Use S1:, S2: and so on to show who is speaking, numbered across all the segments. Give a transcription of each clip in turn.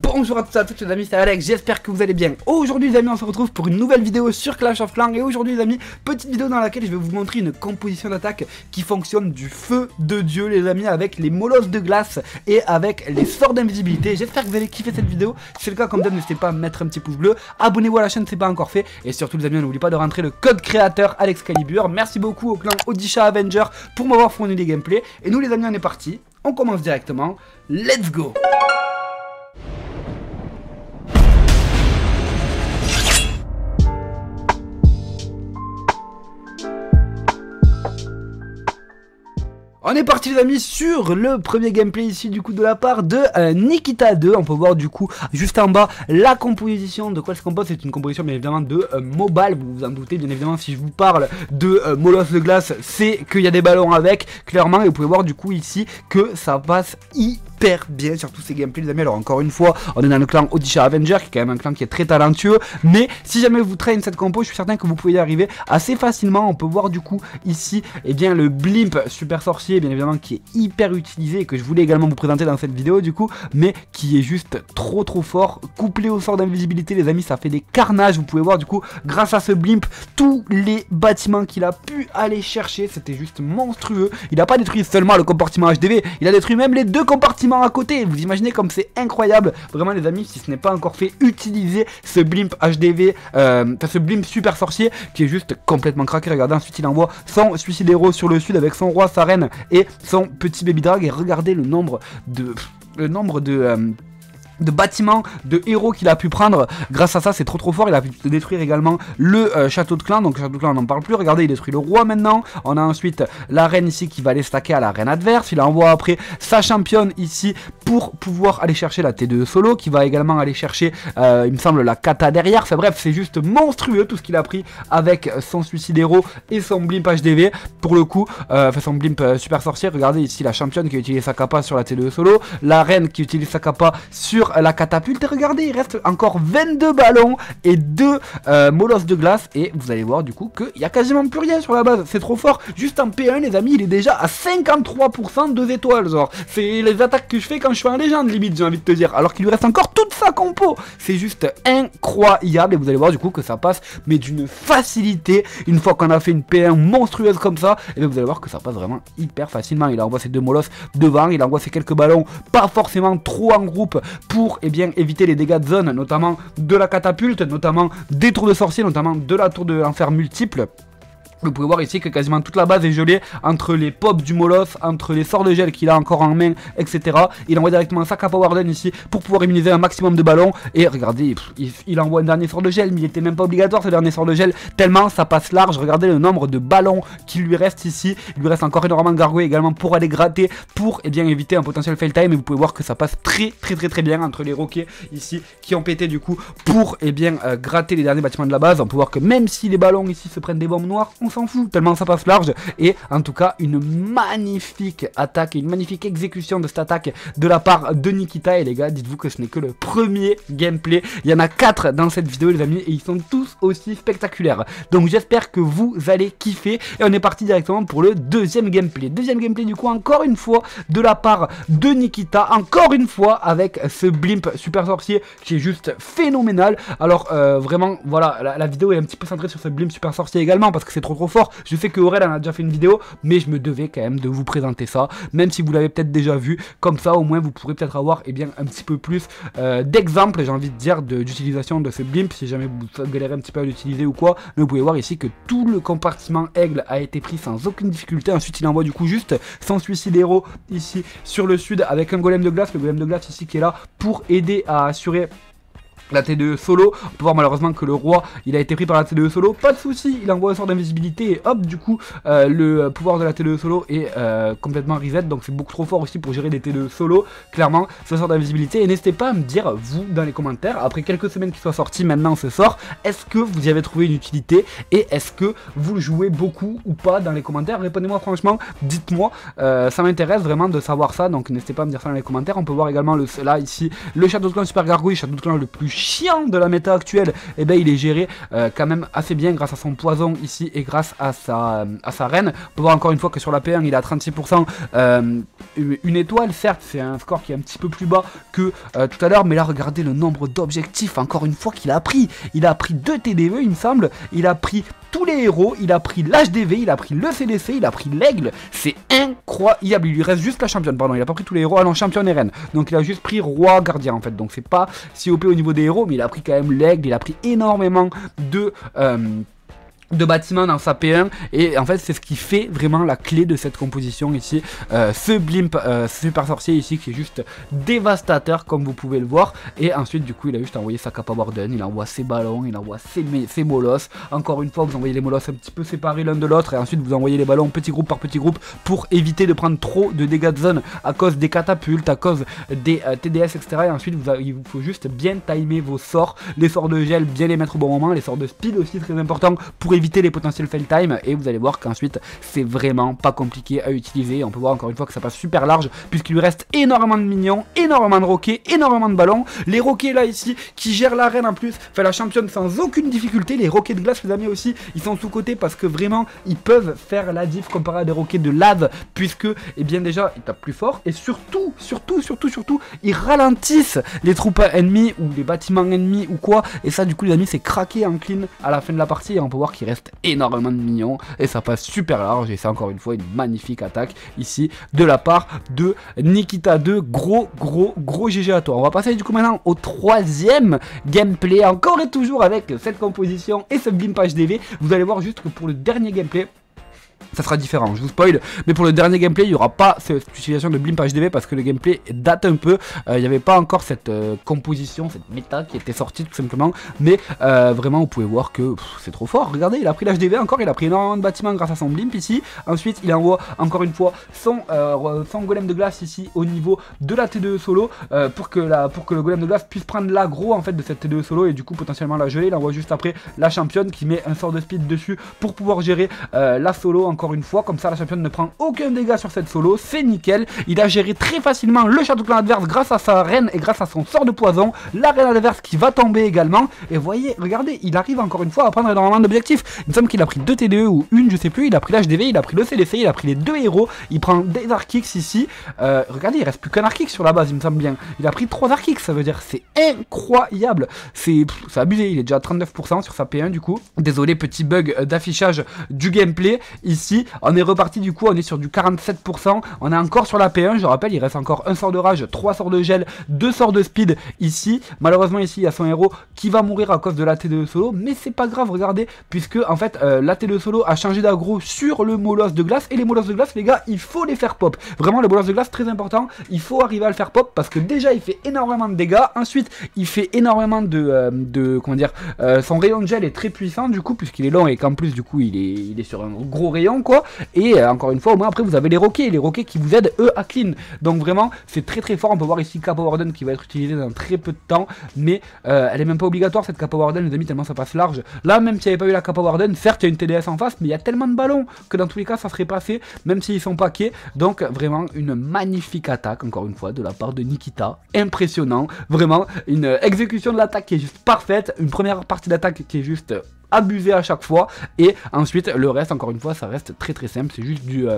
S1: Bonjour à tous et à toutes les amis, c'est Alex, j'espère que vous allez bien. Aujourd'hui les amis, on se retrouve pour une nouvelle vidéo sur Clash of Clans. Et aujourd'hui les amis, petite vidéo dans laquelle je vais vous montrer une composition d'attaque qui fonctionne du feu de Dieu les amis, avec les molosses de glace et avec les sorts d'invisibilité. J'espère que vous allez kiffer cette vidéo. Si c'est le cas, comme d'hab, n'hésitez pas à mettre un petit pouce bleu, abonnez-vous à la chaîne si ce n'est pas encore fait. Et surtout les amis, n'oubliez pas de rentrer le code créateur Alexcalibur. Merci beaucoup au clan Odisha Avenger pour m'avoir fourni les gameplays. Et nous les amis, on est parti, on commence directement, let's go. On est parti les amis sur le premier gameplay ici du coup de la part de Nikita 2. On peut voir du coup juste en bas la composition, de quoi elle se compose. C'est une composition bien évidemment de Mobile, vous vous en doutez bien évidemment. Si je vous parle de molosse de glace, c'est qu'il y a des ballons avec, clairement. Et vous pouvez voir du coup ici que ça passe hyper bien sur tous ces gameplays les amis. Alors encore une fois, on est dans le clan Odisha Avenger qui est quand même un clan qui est très talentueux. Mais si jamais vous traînez cette compo, je suis certain que vous pouvez y arriver assez facilement. On peut voir du coup ici bien le blimp super sorcier bien évidemment qui est hyper utilisé et que je voulais également vous présenter dans cette vidéo du coup, mais qui est juste trop fort, couplé au sort d'invisibilité les amis, ça fait des carnages. Vous pouvez voir du coup grâce à ce blimp tous les bâtiments qu'il a pu aller chercher, c'était juste monstrueux. Il n'a pas détruit seulement le compartiment HDV, il a détruit même les deux compartiments à côté. Vous imaginez comme c'est incroyable vraiment les amis. Si ce n'est pas encore fait, utilisez ce blimp HDV, ce blimp super sorcier qui est juste complètement craqué. Regardez, ensuite il envoie son suicide héros sur le sud avec son roi, sa reine et son petit baby drag. Et regardez le nombre de bâtiments, de héros qu'il a pu prendre grâce à ça, c'est trop fort. Il a pu détruire également le château de clan, donc le château de clan on n'en parle plus. Regardez, il détruit le roi maintenant. On a ensuite la reine ici qui va aller stacker à la reine adverse. Il envoie après sa championne ici pour pouvoir aller chercher la T2 solo, qui va également aller chercher il me semble la kata derrière. Enfin bref, c'est juste monstrueux tout ce qu'il a pris avec son suicide héros et son blimp HDV pour le coup, enfin son blimp super sorcier. Regardez ici la championne qui utilise sa kappa sur la T2 solo, la reine qui utilise sa kappa sur la catapulte. Et regardez, il reste encore 22 ballons et 2 molosses de glace. Et vous allez voir du coup qu'il n'y a quasiment plus rien sur la base. C'est trop fort. Juste en P1 les amis, il est déjà à 53% 2 étoiles. Genre, c'est les attaques que je fais quand je fais un légende limite, j'ai envie de te dire. Alors qu'il lui reste encore toute sa compo. C'est juste incroyable. Et vous allez voir du coup que ça passe mais d'une facilité. Une fois qu'on a fait une P1 monstrueuse comme ça, et bien vous allez voir que ça passe vraiment hyper facilement. Il envoie ses 2 molosses devant, il envoie ses quelques ballons, pas forcément trop en groupe, pour éviter les dégâts de zone, notamment de la catapulte, notamment des tours de sorcier, notamment de la tour de l'enfer multiple. Vous pouvez voir ici que quasiment toute la base est gelée entre les pops du molosse, entre les sorts de gel qu'il a encore en main, etc. Il envoie directement sa Kappa Warden ici pour pouvoir immuniser un maximum de ballons. Et regardez, il envoie un dernier sort de gel, mais il était même pas obligatoire ce dernier sort de gel, tellement ça passe large. Regardez le nombre de ballons qui lui reste ici. Il lui reste encore énormément de gargouilles également pour aller gratter, pour éviter un potentiel fail time. Et vous pouvez voir que ça passe très bien entre les roquets ici qui ont pété du coup pour gratter les derniers bâtiments de la base. On peut voir que même si les ballons ici se prennent des bombes noires, on s'en fout tellement ça passe large. Et en tout cas une magnifique attaque et une magnifique exécution de cette attaque de la part de Nikita. Et les gars, dites-vous que ce n'est que le premier gameplay, il y en a 4 dans cette vidéo les amis et ils sont tous aussi spectaculaires. Donc j'espère que vous allez kiffer et on est parti directement pour le deuxième gameplay. Deuxième gameplay du coup encore une fois de la part de Nikita, encore une fois avec ce blimp super sorcier qui est juste phénoménal. Alors vraiment voilà, la vidéo est un petit peu centrée sur ce blimp super sorcier également parce que c'est trop fort. Je sais que Aurel en a déjà fait une vidéo, mais je me devais quand même de vous présenter ça, même si vous l'avez peut-être déjà vu. Comme ça au moins vous pourrez peut-être avoir un petit peu plus d'exemples, j'ai envie de dire, d'utilisation de ce blimp si jamais vous galérez un petit peu à l'utiliser ou quoi. Mais vous pouvez voir ici que tout le compartiment aigle a été pris sans aucune difficulté. Ensuite il envoie du coup juste son suicide héros ici sur le sud avec un golem de glace, le golem de glace ici qui est là pour aider à assurer la T2 solo. On peut voir malheureusement que le roi il a été pris par la T2 solo, pas de souci, il envoie un sort d'invisibilité et hop du coup le pouvoir de la T2 solo est complètement reset. Donc c'est beaucoup trop fort aussi pour gérer des T2 solo, clairement ce sort d'invisibilité. Et n'hésitez pas à me dire vous dans les commentaires, après quelques semaines qu'il soit sorti maintenant ce sort, est-ce que vous y avez trouvé une utilité et est-ce que vous le jouez beaucoup ou pas dans les commentaires. Répondez-moi franchement, dites-moi, ça m'intéresse vraiment de savoir ça, donc n'hésitez pas à me dire ça dans les commentaires. On peut voir également là ici le château de clan super gargouille, château de clan le plus chiant de la méta actuelle, et ben il est géré quand même assez bien grâce à son poison ici et grâce à sa reine. On peut voir encore une fois que sur la P1 il est à 36%, une étoile, certes c'est un score qui est un petit peu plus bas que tout à l'heure, mais là regardez le nombre d'objectifs encore une fois qu'il a pris. Il a pris 2 TDE il me semble, il a pris tous les héros, il a pris l'HDV, il a pris le CDC, il a pris l'aigle, c'est incroyable. Il lui reste juste la championne, pardon, il a pas pris tous les héros, ah non, championne et reine, donc il a juste pris roi gardien en fait, donc c'est pas si OP au niveau des héros, mais il a pris quand même l'aigle, il a pris énormément de bâtiments dans sa P1, et en fait c'est ce qui fait vraiment la clé de cette composition ici, ce blimp super sorcier ici qui est juste dévastateur comme vous pouvez le voir. Et ensuite du coup il a juste envoyé sa Kappa Warden, il envoie ses ballons, il envoie ses molosses, encore une fois vous envoyez les molosses un petit peu séparés l'un de l'autre, et ensuite vous envoyez les ballons petit groupe par petit groupe pour éviter de prendre trop de dégâts de zone à cause des catapultes, à cause des TDS etc. Et ensuite il vous faut juste bien timer vos sorts, les sorts de gel bien les mettre au bon moment, les sorts de speed aussi très important pour éviter les potentiels fail time, et vous allez voir qu'ensuite c'est vraiment pas compliqué à utiliser. On peut voir encore une fois que ça passe super large puisqu'il lui reste énormément de minions, énormément de roquets, énormément de ballons. Les roquets là ici qui gèrent l'arène en plus, fait la championne sans aucune difficulté. Les roquets de glace les amis aussi ils sont sous côté parce que vraiment ils peuvent faire la diff comparé à des roquets de lave, puisque et bien déjà ils tapent plus fort et surtout ils ralentissent les troupes ennemies ou les bâtiments ennemis ou quoi, et ça du coup les amis c'est craqué en clean à la fin de la partie, et on peut voir qu'il reste énormément de minions et ça passe super large, et c'est encore une fois une magnifique attaque ici de la part de Nikita 2. Gros GG à toi. On va passer du coup maintenant au troisième gameplay, encore et toujours avec cette composition et ce blimp HDV. Vous allez voir juste que pour le dernier gameplay ça sera différent, je vous spoil, mais pour le dernier gameplay il n'y aura pas cette utilisation de blimp HDV parce que le gameplay date un peu, il n'y avait pas encore cette composition, cette méta qui était sortie tout simplement, mais vraiment vous pouvez voir que c'est trop fort. Regardez, il a pris l'HDV encore, il a pris énormément de bâtiments grâce à son blimp ici, ensuite il envoie encore une fois son golem de glace ici au niveau de la T2 solo, pour que le golem de glace puisse prendre l'aggro en fait de cette T2 solo et du coup potentiellement la geler. Il envoie juste après la championne qui met un sort de speed dessus pour pouvoir gérer la solo encore une fois, comme ça la championne ne prend aucun dégât sur cette solo, c'est nickel. Il a géré très facilement le château clan adverse grâce à sa reine et grâce à son sort de poison, la reine adverse qui va tomber également, et voyez, regardez, il arrive encore une fois à prendre énormément d'objectifs. Il me semble qu'il a pris 2 TDE ou une, je sais plus, il a pris l'HDV, il a pris le CDC, il a pris les 2 héros, il prend des Archix ici, regardez, il reste plus qu'un Archix sur la base, il me semble bien, il a pris 3 Archix, ça veut dire c'est incroyable, c'est abusé, il est déjà à 39% sur sa P1 du coup. Désolé, petit bug d'affichage du gameplay ici. On est reparti du coup, on est sur du 47%, on est encore sur la P1, je rappelle il reste encore un sort de rage, 3 sorts de gel, 2 sorts de speed ici. Malheureusement ici il y a son héros qui va mourir à cause de la T2 solo, mais c'est pas grave, regardez, puisque en fait la T2 solo a changé d'aggro sur le molosse de glace, et les molosses de glace les gars il faut les faire pop, vraiment le molosse de glace très important, il faut arriver à le faire pop parce que déjà il fait énormément de dégâts, ensuite il fait énormément de comment dire, son rayon de gel est très puissant du coup puisqu'il est long et qu'en plus du coup il est sur un gros rayon quoi, et encore une fois au moins après vous avez les roquets qui vous aident eux à clean, donc vraiment c'est très fort. On peut voir ici Kappa Warden qui va être utilisée dans très peu de temps, mais elle est même pas obligatoire cette Kappa Warden les amis, tellement ça passe large. Là même s'il n'y avait pas eu la Kappa Warden, certes il y a une TDS en face, mais il y a tellement de ballons que dans tous les cas ça serait passé même s'ils sont paquets, donc vraiment une magnifique attaque encore une fois de la part de Nikita, impressionnant, vraiment une exécution de l'attaque qui est juste parfaite, une première partie d'attaque qui est juste abusé à chaque fois, et ensuite le reste encore une fois ça reste très simple, c'est juste du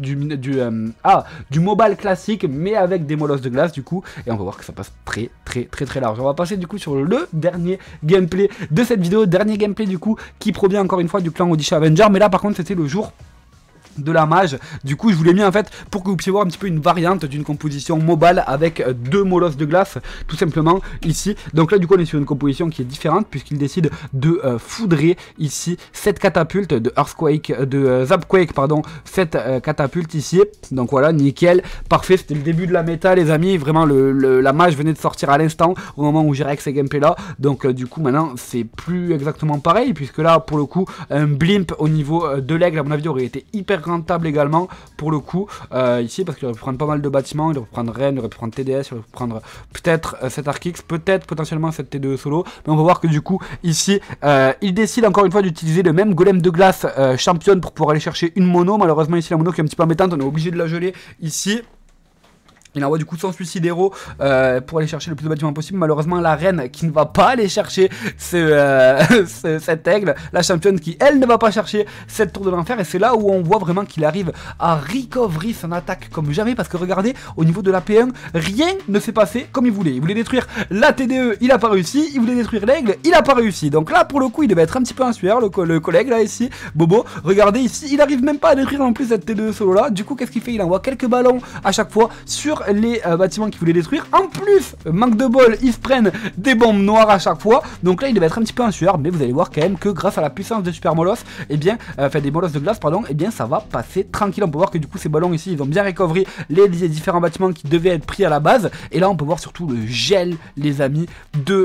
S1: mobile classique mais avec des molosses de glace du coup, et on va voir que ça passe très large. On va passer du coup sur le dernier gameplay de cette vidéo, dernier gameplay du coup qui provient encore une fois du clan Odisha Avenger, mais là par contre c'était le jour de la mage, du coup je vous l'ai mis en fait pour que vous puissiez voir un petit peu une variante d'une composition mobile avec 2 molosses de glace tout simplement ici. Donc là du coup on est sur une composition qui est différente puisqu'il décide de foudrer ici cette catapulte de Earthquake, de Zapquake pardon, cette catapulte ici. Donc voilà, nickel, parfait, c'était le début de la méta les amis, vraiment la mage venait de sortir à l'instant au moment où j'ai avec ces gameplays là, donc du coup maintenant c'est plus exactement pareil puisque là pour le coup un blimp au niveau de l'aigle à mon avis aurait été hyper rentable également pour le coup ici, parce qu'il aurait pu prendre pas mal de bâtiments, il aurait pu prendre Rennes, il aurait pu prendre TDS, il aurait pu prendre peut-être cette Archix, peut-être potentiellement cette T2 solo, mais on va voir que du coup ici il décide encore une fois d'utiliser le même golem de glace championne pour pouvoir aller chercher une mono. Malheureusement ici la mono qui est un petit peu embêtante, on est obligé de la geler ici. Il envoie du coup son suicide héros pour aller chercher le plus de bâtiments possible. Malheureusement la reine qui ne va pas aller chercher cet aigle, la championne qui elle ne va pas chercher cette tour de l'enfer. Et c'est là où on voit vraiment qu'il arrive à recovery son attaque comme jamais. Parce que regardez, au niveau de la P1, rien ne s'est passé comme il voulait. Il voulait détruire la TDE, il a pas réussi. Il voulait détruire l'aigle, il a pas réussi. Donc là pour le coup il devait être un petit peu en sueur, le collègue là ici, Bobo. Regardez ici, il arrive même pas à détruire non plus cette TDE solo là. Du coup qu'est-ce qu'il fait? Il envoie quelques ballons à chaque fois sur les bâtiments qu'il voulait détruire. En plus, manque de bol, ils se prennent des bombes noires à chaque fois. Donc là, il devait être un petit peu en sueur. Mais vous allez voir quand même que grâce à la puissance de Super Moloss, et bien, enfin des molosses de glace, pardon, et bien ça va passer tranquille. On peut voir que du coup, ces ballons ici, ils ont bien recovery les différents bâtiments qui devaient être pris à la base. Et là, on peut voir surtout le gel, les amis, de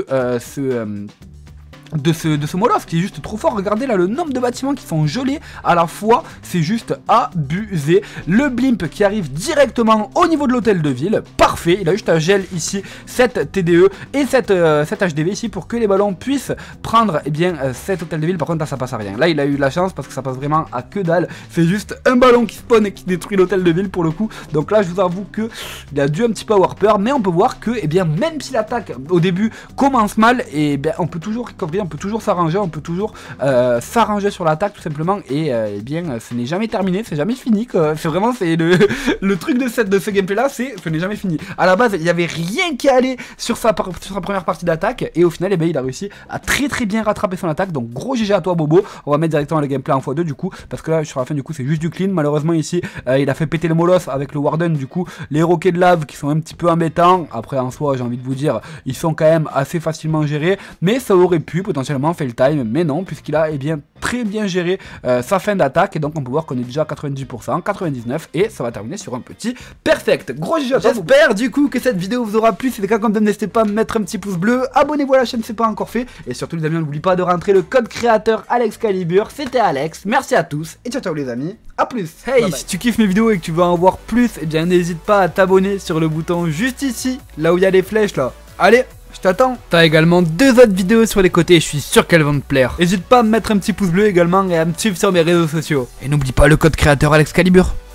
S1: ce Moloss qui est juste trop fort. Regardez là le nombre de bâtiments qui sont gelés à la fois, c'est juste abusé. Le blimp qui arrive directement au niveau de l'hôtel de ville, parfait. Il a juste un gel ici cette TDE et cette HDV ici pour que les ballons puissent prendre cet hôtel de ville. Par contre là ça passe à rien. Là il a eu de la chance parce que ça passe vraiment à que dalle. C'est juste un ballon qui spawn et qui détruit l'hôtel de ville pour le coup. Donc là je vous avoue que il a dû un petit peu avoir peur, mais on peut voir que même si l'attaque au début commence mal, on peut toujours recovery, on peut toujours s'arranger, on peut toujours s'arranger sur l'attaque tout simplement. Et ce n'est jamais terminé, c'est jamais fini. C'est vraiment le truc de ce gameplay là, ce n'est jamais fini. À la base il n'y avait rien qui allait sur sa première partie d'attaque et au final il a réussi à très bien rattraper son attaque. Donc gros GG à toi Bobo. On va mettre directement le gameplay en x2 du coup, parce que là sur la fin du coup c'est juste du clean. Malheureusement ici il a fait péter le Moloss avec le Warden, du coup les roquets de lave qui sont un petit peu embêtants. Après en soi j'ai envie de vous dire ils sont quand même assez facilement gérés, mais ça aurait pu potentiellement fait le time, mais non, puisqu'il a très bien géré sa fin d'attaque. Et donc on peut voir qu'on est déjà à 90%, 99, et ça va terminer sur un petit perfect. Gros GG. J'espère du coup que cette vidéo vous aura plu. Si c'est le cas, comme d'hab, n'hésitez pas à mettre un petit pouce bleu, abonnez-vous à la chaîne si c'est pas encore fait, et surtout les amis, n'oubliez pas de rentrer le code créateur AlexCalibre. C'était Alex, merci à tous et ciao ciao les amis, à plus. Hey, bye bye. Si tu kiffes mes vidéos et que tu veux en voir plus, et bien n'hésite pas à t'abonner sur le bouton juste ici, là où il y a les flèches là. Allez, je t'attends. T'as également 2 autres vidéos sur les côtés, je suis sûr qu'elles vont te plaire. N'hésite pas à me mettre un petit pouce bleu également et à me suivre sur mes réseaux sociaux. Et n'oublie pas le code créateur AlexCalibre.